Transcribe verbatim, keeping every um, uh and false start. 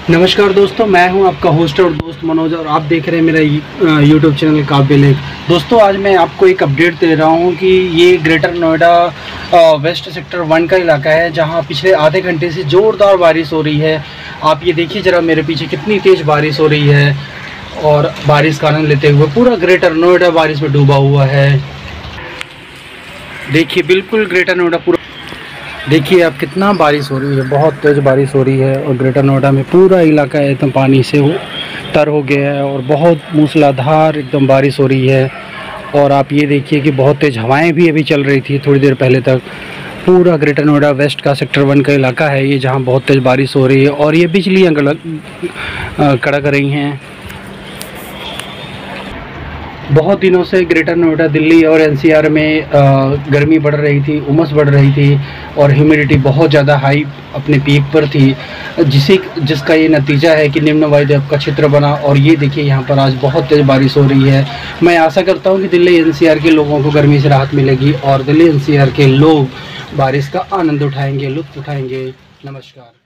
नमस्कार दोस्तों, मैं हूं आपका होस्ट और दोस्त मनोज और आप देख रहे हैं मेरा यूट्यूब चैनल काव्य लेख। दोस्तों, आज मैं आपको एक अपडेट दे रहा हूं कि ये Greater Noida West sector one का इलाका है, जहां पिछले आधे घंटे से ज़ोरदार बारिश हो रही है। आप ये देखिए ज़रा मेरे पीछे कितनी तेज़ बारिश हो रही है और बारिश का आनंद लेते हुए पूरा ग्रेटर नोएडा बारिश में डूबा हुआ है। देखिए बिल्कुल ग्रेटर नोएडा पूरा, देखिए अब कितना बारिश हो रही है, बहुत तेज़ बारिश हो रही है और ग्रेटर नोएडा में पूरा इलाका एकदम पानी से हो तर हो गया है और बहुत मूसलाधार एकदम बारिश हो रही है। और आप ये देखिए कि बहुत तेज़ हवाएं भी अभी चल रही थी थोड़ी देर पहले तक। पूरा ग्रेटर नोएडा वेस्ट का सेक्टर वन का इलाका है ये, जहां बहुत तेज़ बारिश हो रही है और ये बिजलियाँ कड़क रही हैं। बहुत दिनों से ग्रेटर नोएडा, दिल्ली और एनसीआर में आ, गर्मी बढ़ रही थी, उमस बढ़ रही थी और ह्यूमिडिटी बहुत ज़्यादा हाई अपने पीक पर थी, जिसे जिसका ये नतीजा है कि निम्न वायुदाब का क्षेत्र बना। और ये देखिए यहाँ पर आज बहुत तेज़ बारिश हो रही है। मैं आशा करता हूँ कि दिल्ली एनसीआर के लोगों को गर्मी से राहत मिलेगी और दिल्ली एनसीआर के लोग बारिश का आनंद उठाएंगे, लुत्फ़ उठाएंगे। नमस्कार।